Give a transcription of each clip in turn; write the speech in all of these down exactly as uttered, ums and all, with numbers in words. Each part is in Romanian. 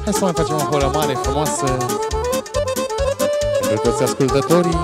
Hai să mai facem o horă mare, frumoasă pentru toți ascultătorii.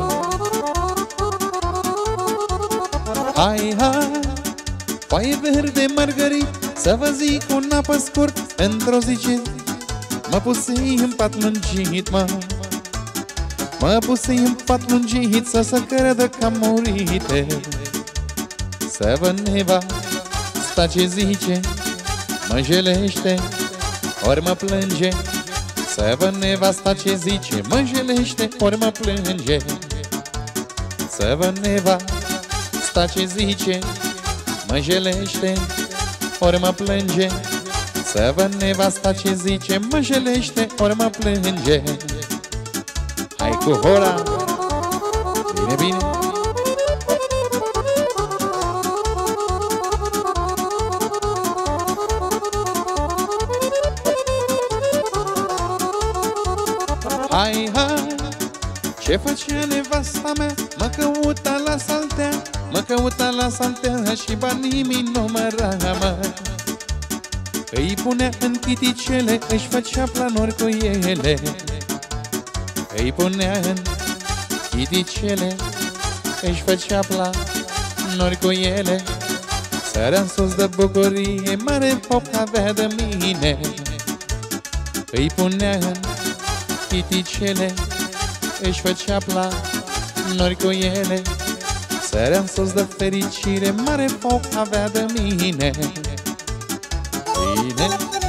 Hai, hai, foaie verde margarit, să vă zic un apă scurt. Într-o zi ce mă pusei în pat lungit, mă Mă pusei în pat lungit, să se crede că am murite. Să vă neva sta ce zice, mă jelește, ori mă plânge. Să vă nevasta ce zice, mă jelește, ori mă plânge. Să vă nevasta ce zice, mă jelește, ori mă plânge. Să vă nevasta ce zice, mă jelește, ori mă plânge. Hai cu hora, bine, bine. Hai, hai, ce facea nevasta mea? Mă căuta la saltea, mă căuta la saltea și banii mi număra, mă. Îi punea în chiticele, își făcea planuri cu ele. Îi punea în chiticele, își făcea planuri cu ele. Sărea sus de bucurie, mare foc avea de mine. Îi punea în chiticele, își făcea planuri cu ele. Sărea sus de fericire, mare foc avea de mine. Bine.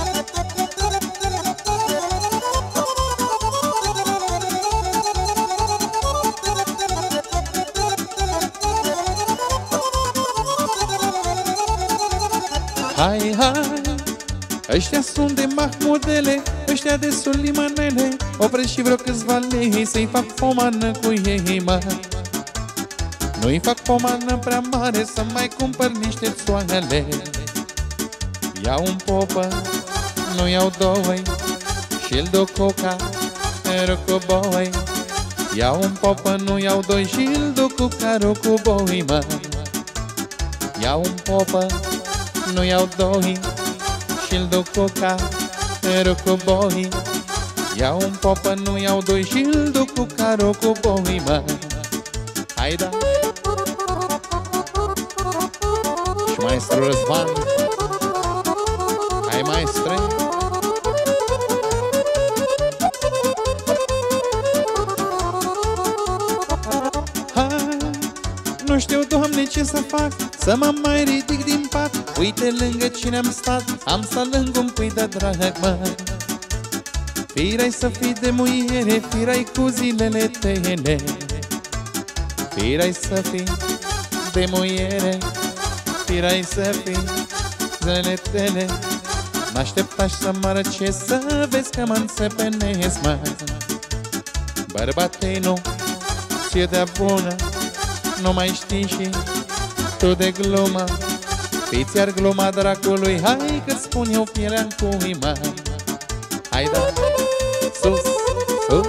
Hai, hai, ăștia sunt de mahmudele, ăștia de sulimanele. Opresc și vreo câțiva lei să-i fac pomană cu ei, mă. Nu-i fac pomană prea mare, să mai cumpăr niște țoanele. Iau un popă, nu iau doi, și-l duc coca, rucuboi. Iau un popă, nu iau doi, și-l duc cu carucuboi, mă. Iau un popă, nu iau doi, și-l duc cu carucuboi. Iau un popă, nu iau doi, și-l duc cu carucuboi, mă. Hai da! Și maestru Răzvan, hai maestre! Hai, nu știu, Doamne, ce să fac, să mă mai ridic din pat. Uite lângă cine am stat, am stat lângă un pui de drag, mă. Firai să fii de muiere, firai cu zilele tale. Firai să fii de muiere, firai să fii zilele tale. N-așteptași să mă răcesc, să vezi că mă înțepenesc, mă. Bărbate, nu ți-e de-a bună, nu mai știi și tu de glumă. Fiți iar gluma dracului, hai că-ți spun eu pielea-n cui, mă. Hai da, sus, sus.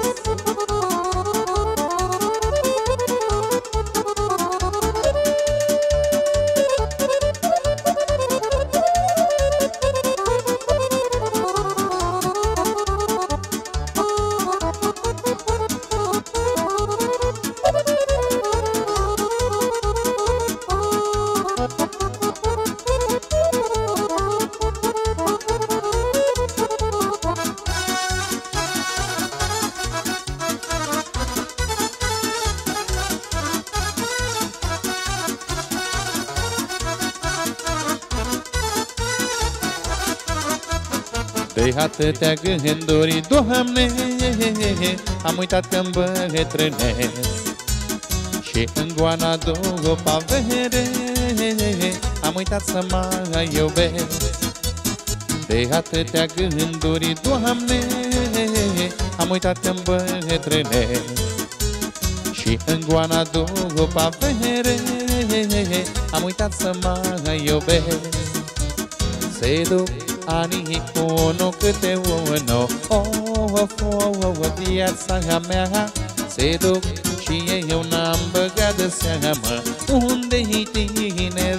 De atâtea gânduri, Doamne, am uitat că-mi bătrânesc. Și în goana după avere, am uitat să mai iubesc. De atâtea gânduri, Doamne, am uitat că-mi bătrânesc. Și în goana după avere, am uitat să mai iubesc. Se duc anii cu unul câte unul, oh, oh, oh, oh, viața mea se duc și eu n-am băgat de seamă. Unde-i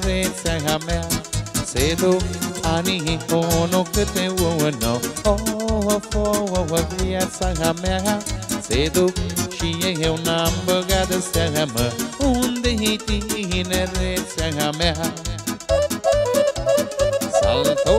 tinerețea mea? Se duc anii cu unul câte unul, oh, of, of viața mea se duc și eu n-am băgat de seamă unde-i tinerețea mea. Salto!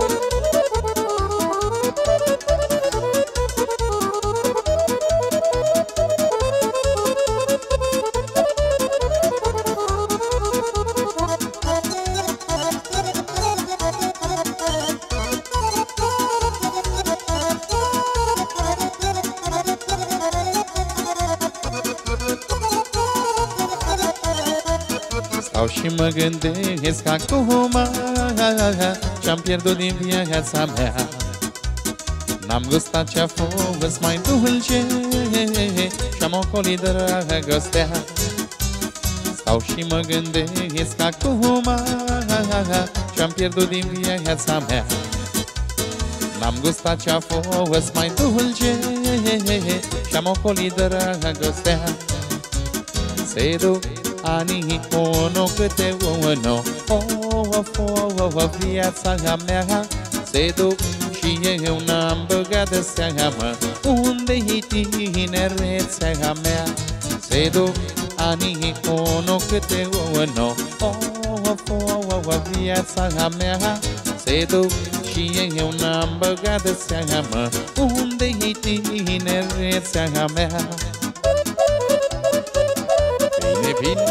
Stau și mă gândesc acum ce-am pierdut din viața mea. N-am gustat ce-a fost mai dulce și-am ocolit dragostea. Stau și mă gândesc acum ce-am pierdut din viața mea. N-am gustat ce-a fost mai dulce și-am ocolit dragostea. Se duc anii unu câte unu, of, of, of, viața mea se duc și eu n-am băgat de seamă unde-i tinerețea mea. Se duc anii unu câte unu, of, of, of, viața mea se duc și eu n-am băgat de seamă unde-i tinerețea mea. Bine, bine!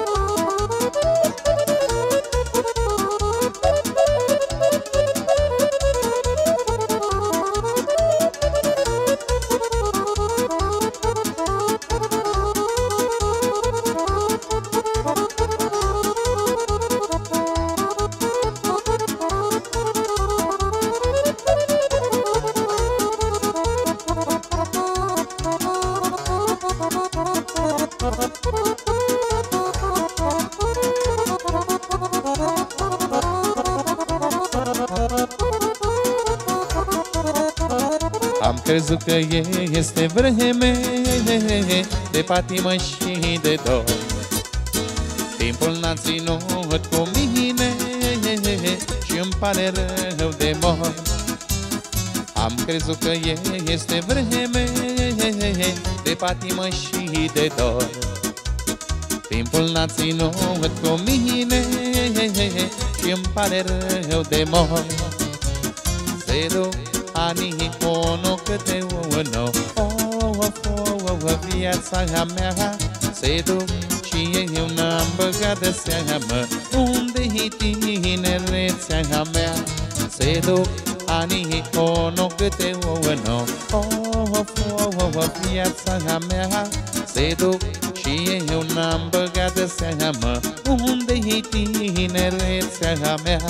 Am crezut că este vreme de patimă și de dor. Timpul n-a ținut cu mine și-mi pare rău de mor. Am crezut că este vreme de patimă și de dor. Timpul n-a ținut cu mine și-mi pare rău de mor. Se duc anii unu câte unu, of, of, of, viața mea se duc și eu n-am băgat de seamă unde-i tinerețea mea. Se duc anii unu câte unu, of, of, of, viața mea se duc și eu n-am băgat de seamă unde-i tinerețea mea.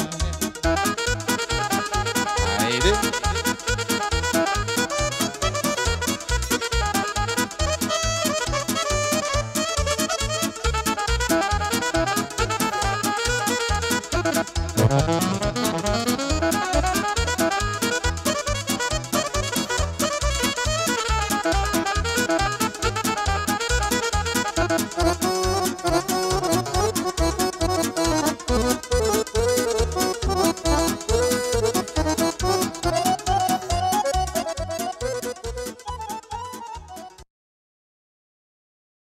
Haide! Thank you.